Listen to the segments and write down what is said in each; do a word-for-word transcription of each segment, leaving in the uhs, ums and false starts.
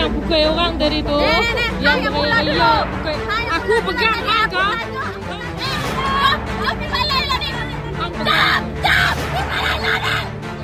yang pukul orang tadi tu. Yang beraya-raya pukul. Aku pegang hang kau. Pergi balik lah ni. Jom! Jom! Pergi balik lah ni.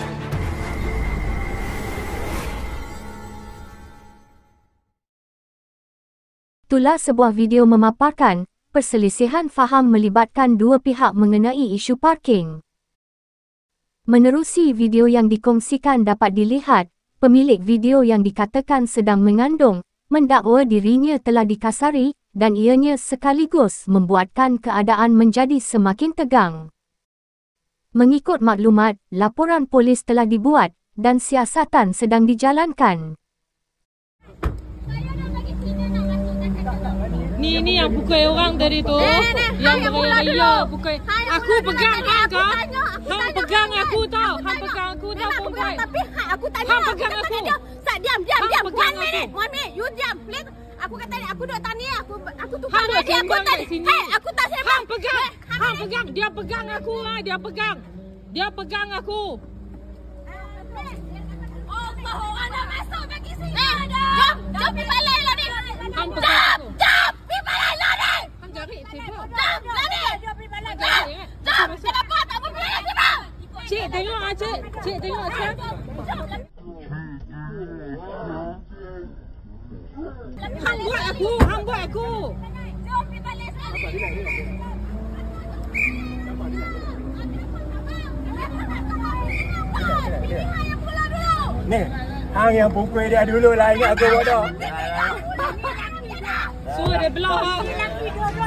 Itulah sebuah video memaparkan perselisihan faham melibatkan dua pihak mengenai isu parking. Menerusi video yang dikongsikan dapat dilihat, pemilik video yang dikatakan sedang mengandung, mendakwa dirinya telah dikasari dan ianya sekaligus membuatkan keadaan menjadi semakin tegang. Mengikut maklumat, laporan polis telah dibuat dan siasatan sedang dijalankan. Ni ni yang pukul orang tadi tu. Yang beraya-raya pukul. Aku pegang hang kau. Hang pegang aku tau. Hang pegang aku tau perempuan. Tapi aku tanya. Hang pegang aku. Sat diam diam diam. One minute. One minute. You diam please. Aku kata aku duduk tani aku aku tukar dia aku tadi. Hey, aku tak sembang. Hang pegang. Hang pegang. Dia pegang aku ah, dia pegang. Dia pegang aku. Oh, kau ada masuk bagi sini. Jom, jom pergi balik lah ni. Hang pegang aku. Jom, pergi balik lah ni. Hang cari siapa? Jom, lah ni. Jom, pergi balik. Jom, jom. Kenapa tak pergi balik siapa? Cik tengok ah cik. Cik tengok ah. Hang buat aku, hang buat aku. Jom pergi balik sini. Ni, hang yang pukul dia dulu lah, ingat aku bodoh. Suruh dia belah.